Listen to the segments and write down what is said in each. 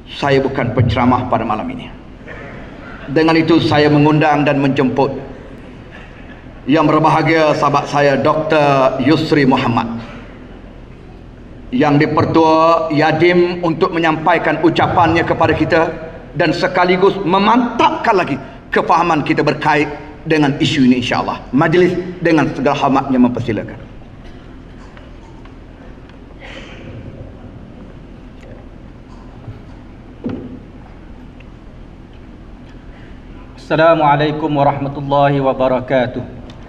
saya bukan penceramah pada malam ini. Dengan itu saya mengundang dan menjemput yang berbahagia sahabat saya Dr. Yusri Muhammad yang dipertua Yadim untuk menyampaikan ucapannya kepada kita dan sekaligus memantapkan lagi kefahaman kita berkait dengan isu ini insya-Allah. Majlis dengan segala hormatnya mempersilakan. Assalamualaikum warahmatullahi wabarakatuh.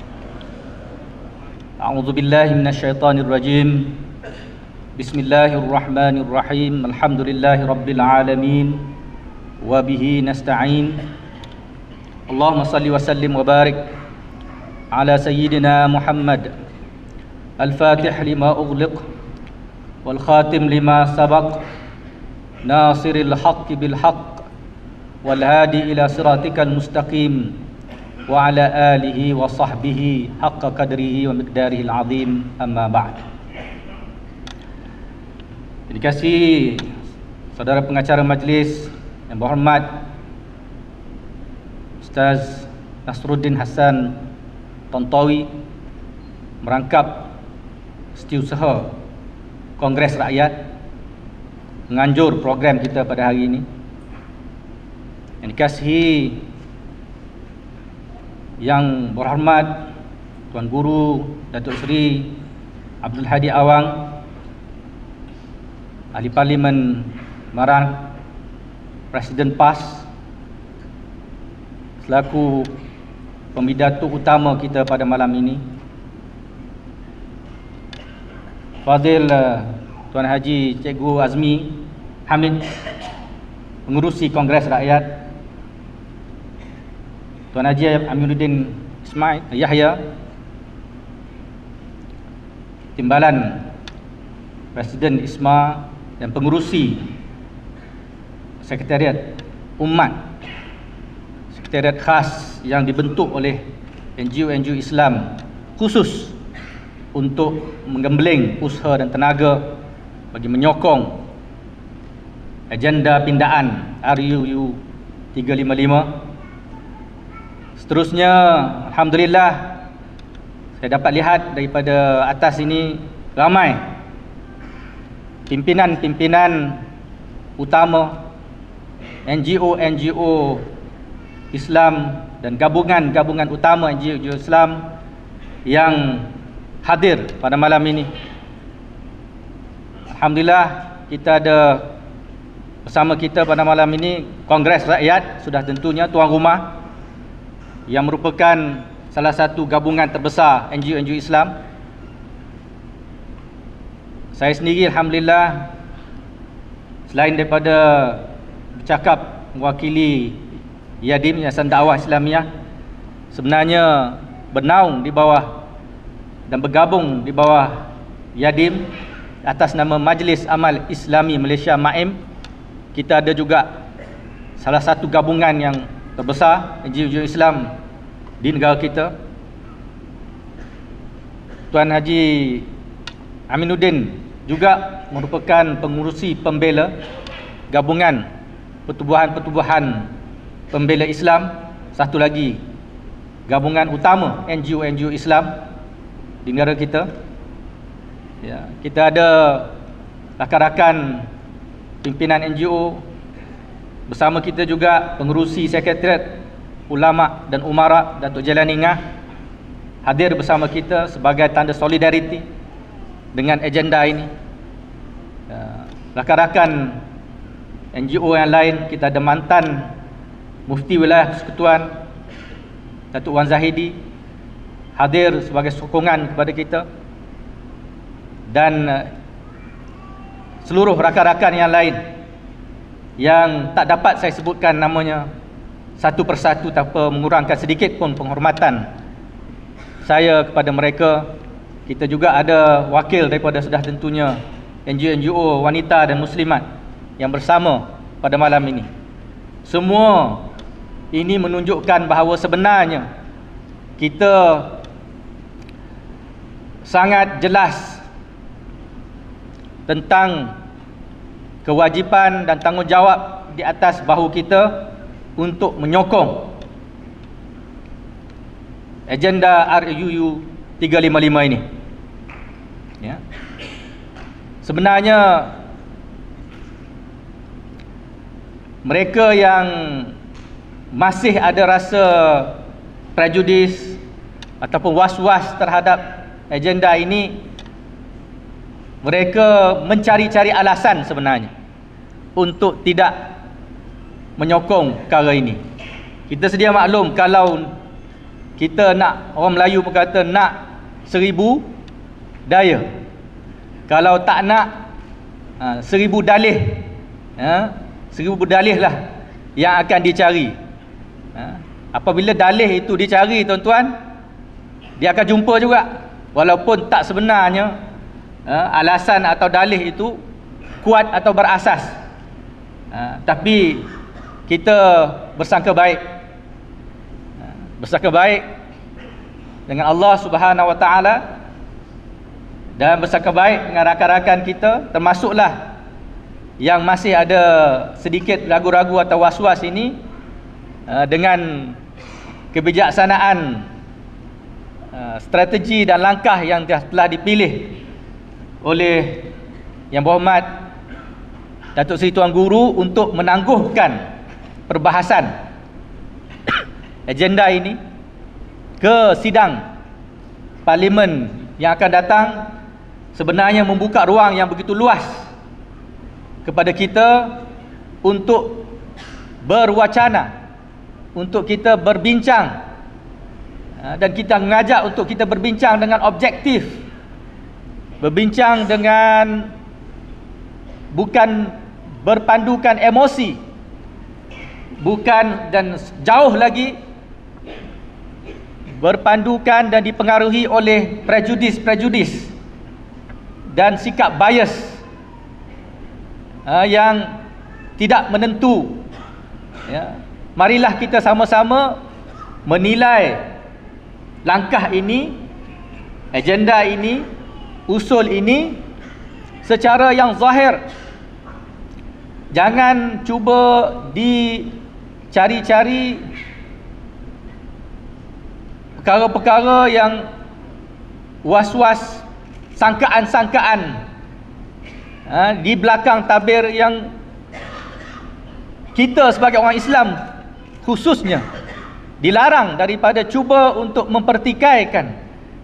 A'udzu billahi minasyaitonir rajim. Bismillahirrahmanirrahim. Alhamdulillahirabbil alamin wa bihi nasta'in. Allahumma salli wa sallim wa barik ala sayyidina Muhammad al-fatih lima ughliq wal khatim lima sabaq nasiril haqqi bil haqq wal hadi ila siratikal mustaqim wa ala alihi wa sahbihi haqqa qadrihi wa miqdarihi al-azim, amma ba'd. Terima kasih saudara pengacara majlis yang berhormat Ustaz Nasruddin Hassan Tontowi merangkap setiausaha Kongres Rakyat menganjur program kita pada hari ini. Yang dikasihi yang berhormat Tuan Guru Datuk Seri Abdul Hadi Awang, Ahli Parlimen Marang, Presiden PAS, selaku pembidato utama kita pada malam ini, Fadil Tuan Haji Cikgu Azmi Hamid, pengurusi Kongres Rakyat, Tuan Haji Aminuddin Ismail Yahya, Timbalan Presiden ISMA dan pengurusi Sekretariat Umat, sekretariat khas yang dibentuk oleh NGO-NGO Islam khusus untuk menggembling usaha dan tenaga bagi menyokong agenda pindaan RUU 355. Seterusnya, alhamdulillah, saya dapat lihat daripada atas ini ramai pimpinan-pimpinan utama NGO-NGO Islam dan gabungan-gabungan utama NGO Islam yang hadir pada malam ini. Alhamdulillah, kita ada bersama kita pada malam ini Kongres Rakyat, sudah tentunya tuan rumah, yang merupakan salah satu gabungan terbesar NGO-NGO Islam. Saya sendiri alhamdulillah, selain daripada bercakap mewakili Yadim, Yayasan Dakwah Islamiah, sebenarnya bernaung di bawah dan bergabung di bawah Yadim atas nama Majlis Amal Islami Malaysia MAIM. Kita ada juga salah satu gabungan yang terbesar NGO Islam di negara kita. Tuan Haji Aminuddin juga merupakan pengurusi pembela gabungan pertubuhan-pertubuhan pembela Islam, satu lagi gabungan utama NGO-NGO Islam di negara kita. Ya, kita ada rakan-rakan pimpinan NGO bersama kita juga, pengurusi Sekretariat Ulama dan Umara Datuk Jailani Ngah hadir bersama kita sebagai tanda solidariti dengan agenda ini. Ya, rakan-rakan NGO yang lain, kita ada mantan Mufti Wilayah Persekutuan Datuk Wan Zahidi hadir sebagai sokongan kepada kita, dan seluruh rakan-rakan yang lain yang tak dapat saya sebutkan namanya satu persatu tanpa mengurangkan sedikit pun penghormatan saya kepada mereka. Kita juga ada wakil daripada sudah tentunya NGO-NGO wanita dan muslimat yang bersama pada malam ini. Semua ini menunjukkan bahawa sebenarnya kita sangat jelas tentang kewajipan dan tanggungjawab di atas bahu kita untuk menyokong agenda RUU 355 ini. Ya. Sebenarnya mereka yang masih ada rasa prejudis ataupun was-was terhadap agenda ini, mereka mencari-cari alasan sebenarnya untuk tidak menyokong perkara ini. Kita sedia maklum kalau kita nak, orang Melayu berkata nak 1000 daya, kalau tak nak 1000 dalih, 1000 dalih lah yang akan dicari. Apabila dalih itu dicari, tuan-tuan, dia akan jumpa juga, walaupun tak sebenarnya alasan atau dalih itu kuat atau berasas, tapi kita bersangka baik, dengan Allah Subhanahu Wa Taala, dan bersangka baik dengan rakan-rakan kita, termasuklah yang masih ada sedikit ragu-ragu atau was-was ini, dengan kebijaksanaan strategi dan langkah yang telah dipilih oleh Yang Berhormat Datuk Seri Tuan Guru untuk menangguhkan perbahasan agenda ini ke sidang Parlimen yang akan datang, sebenarnya membuka ruang yang begitu luas kepada kita untuk berwacana, untuk kita berbincang, dan kita mengajak untuk kita berbincang dengan objektif, berbincang dengan bukan berpandukan emosi, bukan, dan jauh lagi berpandukan dan dipengaruhi oleh prejudis dan sikap bias yang tidak menentu. Ya. Marilah kita sama-sama menilai langkah ini, agenda ini, usul ini secara yang zahir. Jangan cuba dicari-cari perkara-perkara yang was-was, sangkaan-sangkaan di belakang tabir yang kita sebagai orang Islam khususnya dilarang daripada cuba untuk mempertikaikan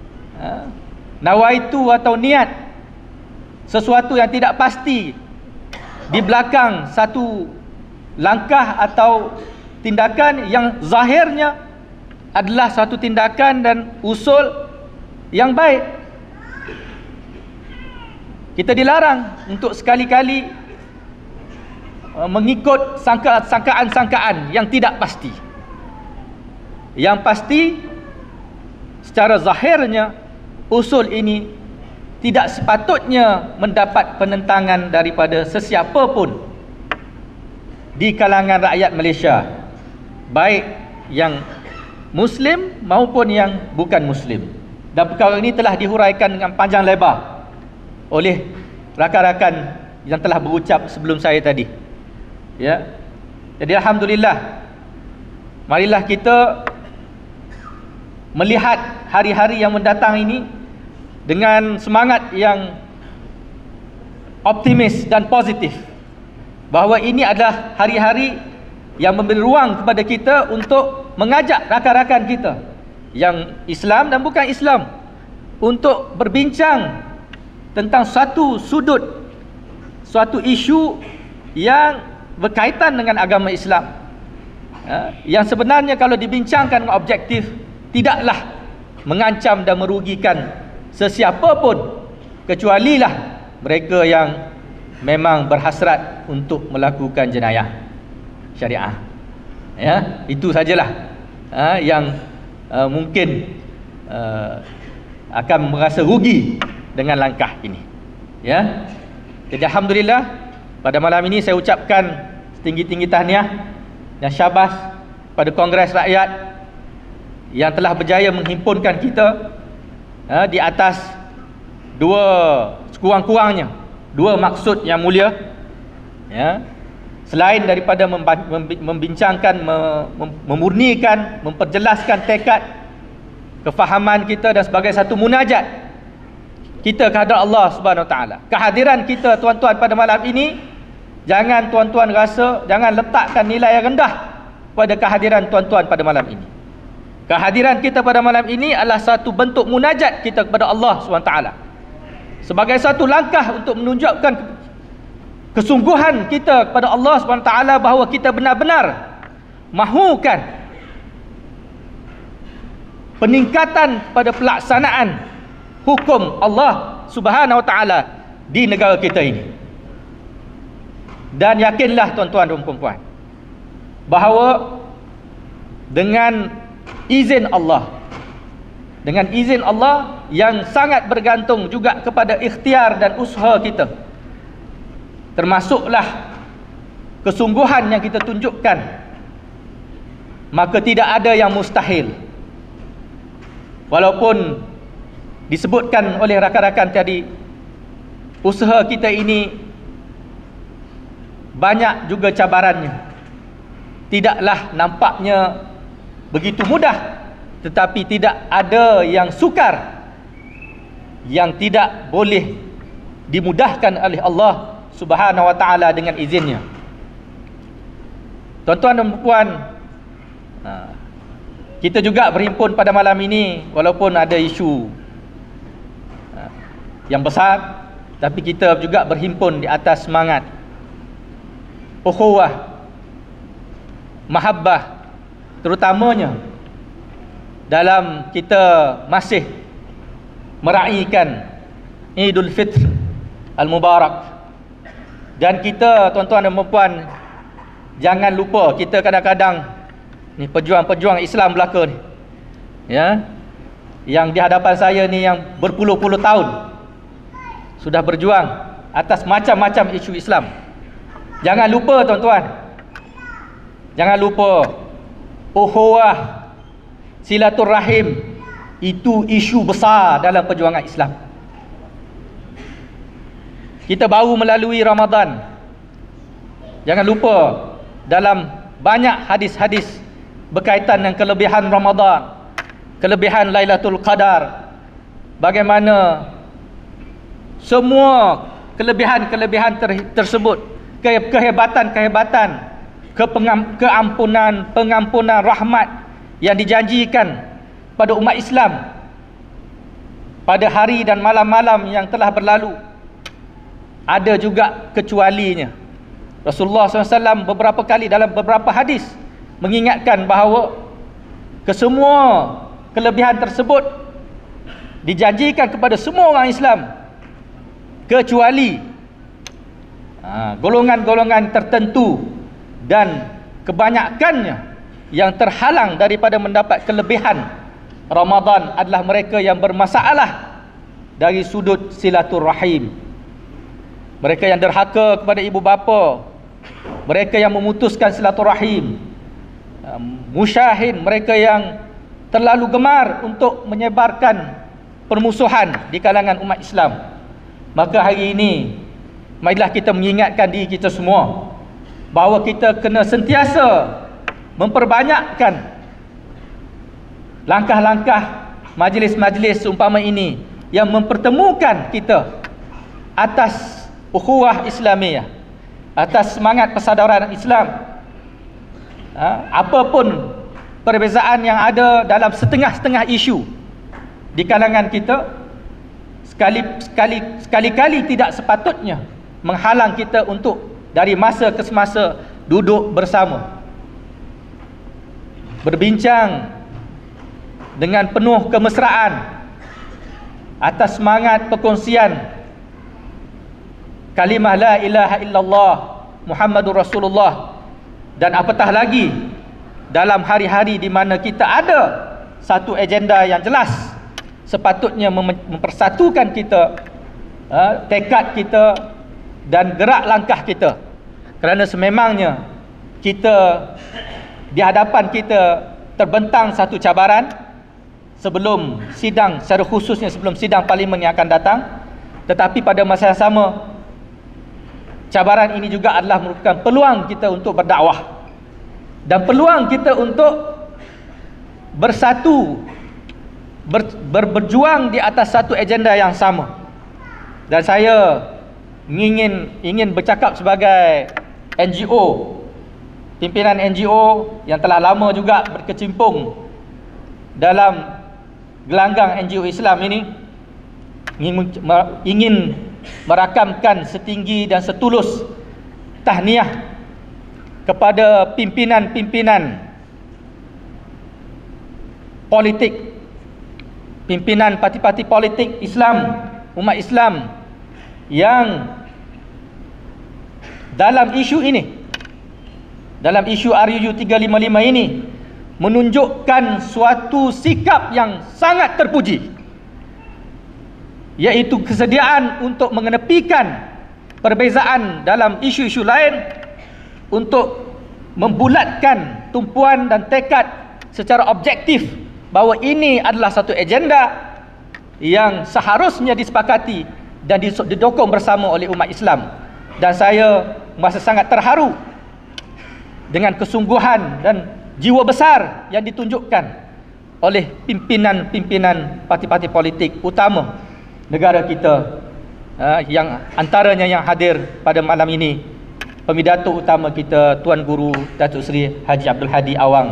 nawaitu atau niat sesuatu yang tidak pasti di belakang satu langkah atau tindakan yang zahirnya adalah satu tindakan dan usul yang baik. Kita dilarang untuk sekali-kali mengikut sangkaan-sangkaan yang tidak pasti. Yang pasti, secara zahirnya usul ini tidak sepatutnya mendapat penentangan daripada sesiapa pun di kalangan rakyat Malaysia, baik yang Muslim maupun yang bukan Muslim. Dan perkara ini telah dihuraikan dengan panjang lebar oleh rakan-rakan yang telah berucap sebelum saya tadi. Ya. Jadi alhamdulillah, marilah kita melihat hari-hari yang mendatang ini dengan semangat yang optimis dan positif, bahawa ini adalah hari-hari yang memberi ruang kepada kita untuk mengajak rakan-rakan kita yang Islam dan bukan Islam untuk berbincang tentang suatu sudut, suatu isu yang berkaitan dengan agama Islam, yang sebenarnya kalau dibincangkan dengan objektif tidaklah mengancam dan merugikan sesiapa pun, kecualilah mereka yang memang berhasrat untuk melakukan jenayah syariah. Ya, itu sajalah yang mungkin akan merasa rugi dengan langkah ini. Ya. Jadi alhamdulillah, pada malam ini saya ucapkan setinggi-tinggi tahniah dan syabas pada Kongres Rakyat yang telah berjaya menghimpunkan kita di atas sekurang-kurangnya dua maksud yang mulia. Ya. Selain daripada membincangkan, memurnikan, memperjelaskan tekad, kefahaman kita dan sebagai satu munajat kita kehadrat Allah Subhanahu Wa Taala. Kehadiran kita tuan-tuan pada malam ini, jangan tuan-tuan rasa, jangan letakkan nilai yang rendah pada kehadiran tuan-tuan pada malam ini. Kehadiran kita pada malam ini adalah satu bentuk munajat kita kepada Allah Subhanahu Wa Taala, sebagai satu langkah untuk menunjukkan kesungguhan kita kepada Allah Subhanahu Wa Taala bahawa kita benar-benar mahukan peningkatan pada pelaksanaan hukum Allah Subhanahu Wa Taala di negara kita ini. Dan yakinlah tuan-tuan dan puan-puan bahawa dengan izin Allah, dengan izin Allah yang sangat bergantung juga kepada ikhtiar dan usaha kita, termasuklah kesungguhan yang kita tunjukkan, maka tidak ada yang mustahil. Walaupun disebutkan oleh rakan-rakan tadi, usaha kita ini banyak juga cabarannya, tidaklah nampaknya begitu mudah, tetapi tidak ada yang sukar yang tidak boleh dimudahkan oleh Allah Subhanahu Wa Taala dengan izinnya. Tuan-tuan dan puan, kita juga berhimpun pada malam ini walaupun ada isu yang besar, tapi kita juga berhimpun di atas semangat ukhuwah, mahabbah, terutamanya dalam kita masih meraihkan Idul Fitr Al-Mubarak. Dan kita tuan-tuan dan puan, jangan lupa kita kadang-kadang ni pejuang-pejuang Islam belaka ni, ya, yang di hadapan saya ni yang berpuluh-puluh tahun sudah berjuang atas macam-macam isu Islam. Jangan lupa tuan-tuan, jangan lupa ukhuwah, silaturahim itu isu besar dalam perjuangan Islam. Kita baru melalui Ramadan. Jangan lupa dalam banyak hadis-hadis berkaitan dengan kelebihan Ramadan, kelebihan Lailatul Qadar, bagaimana semua kelebihan-kelebihan tersebut, kehebatan-kehebatan, pengampunan rahmat yang dijanjikan pada umat Islam pada hari dan malam-malam yang telah berlalu, ada juga kecualinya. Rasulullah SAW beberapa kali dalam beberapa hadis mengingatkan bahawa kesemua kelebihan tersebut dijanjikan kepada semua orang Islam, kecuali golongan-golongan tertentu, dan kebanyakannya yang terhalang daripada mendapat kelebihan Ramadan adalah mereka yang bermasalah dari sudut silaturahim, mereka yang derhaka kepada ibu bapa, mereka yang memutuskan silaturahim, musyahin, mereka yang terlalu gemar untuk menyebarkan permusuhan di kalangan umat Islam. Maka hari ini marilah kita mengingatkan diri kita semua bahawa kita kena sentiasa memperbanyakkan langkah-langkah majlis-majlis seumpama ini yang mempertemukan kita atas ukhuwah Islamiyah, atas semangat persaudaraan Islam. Apapun perbezaan yang ada dalam setengah-setengah isu di kalangan kita, sekali-kali tidak sepatutnya menghalang kita untuk dari masa ke semasa duduk bersama, berbincang dengan penuh kemesraan atas semangat perkongsian kalimah la ilaha illallah Muhammadur Rasulullah. Dan apatah lagi dalam hari-hari di mana kita ada satu agenda yang jelas, sepatutnya mempersatukan kita, tekad kita dan gerak langkah kita. Kerana sememangnya kita di hadapan kita terbentang satu cabaran sebelum sidang, secara khususnya sebelum sidang parlimen yang akan datang. Tetapi pada masa yang sama cabaran ini juga adalah merupakan peluang kita untuk berdakwah dan peluang kita untuk bersatu, berjuang di atas satu agenda yang sama. Dan saya ingin bercakap sebagai NGO, pimpinan NGO yang telah lama juga berkecimpung dalam gelanggang NGO Islam ini, ingin merakamkan setinggi dan setulus tahniah kepada pimpinan-pimpinan politik, pimpinan parti-parti politik Islam, umat Islam yang dalam isu ini, dalam isu RUU 355 ini menunjukkan suatu sikap yang sangat terpuji, iaitu kesediaan untuk mengenepikan perbezaan dalam isu-isu lain untuk membulatkan tumpuan dan tekad secara objektif bahawa ini adalah satu agenda yang seharusnya disepakati dan didukung bersama oleh umat Islam. Dan saya merasa sangat terharu dengan kesungguhan dan jiwa besar yang ditunjukkan oleh pimpinan-pimpinan parti-parti politik utama negara kita, yang antaranya yang hadir pada malam ini, pemidato utama kita Tuan Guru Datuk Seri Haji Abdul Hadi Awang.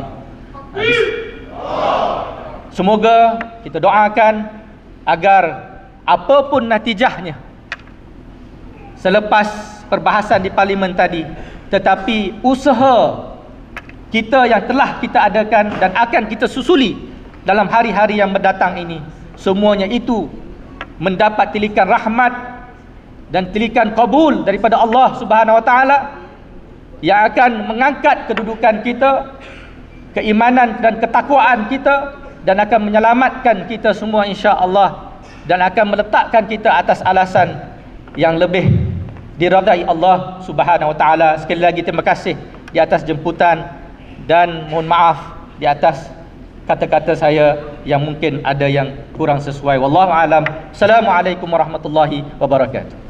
Semoga kita doakan agar apapun natijahnya selepas perbahasan di parlimen tadi, tetapi usaha kita yang telah kita adakan dan akan kita susuli dalam hari-hari yang mendatang ini, semuanya itu mendapat tilikan rahmat dan tilikan kabul daripada Allah Subhanahu Wa Taala, yang akan mengangkat kedudukan kita, keimanan dan ketakwaan kita, dan akan menyelamatkan kita semua insya-Allah, dan akan meletakkan kita atas alasan yang lebih diridai Allah Subhanahu Wa Taala. Sekali lagi terima kasih di atas jemputan, dan mohon maaf di atas kata-kata saya yang mungkin ada yang kurang sesuai. Wallahu alam. Assalamualaikum warahmatullahi wabarakatuh.